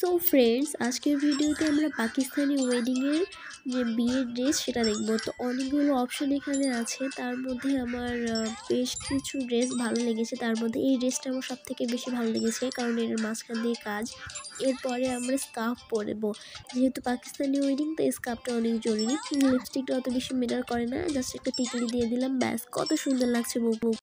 So friends, আজকের ভিডিওতে আমরা পাকিস্তানি ওয়েডিংয়ের যে বিয়ের ড্রেস সেটা দেখব। তো অনেকগুলো অপশন এখানে আছে, তার মধ্যে আমার বেশ কিছু ড্রেস ভালো লেগেছে। তার মধ্যে এই ড্রেসটা আমার সব থেকে বেশি ভালো লেগেছে, কারণ এর মাঝখান দিয়ে কাজ। এরপরে আমরা স্কার্ফ পরবো, যেহেতু পাকিস্তানি ওয়েডিং তো স্কার্ফটা অনেক জরুরি। লিপস্টিকটা অত বেশি ম্যাটার করে না, জাস্ট একটা টিকলি দিয়ে দিলাম, ব্যাস কত সুন্দর লাগছে বউ।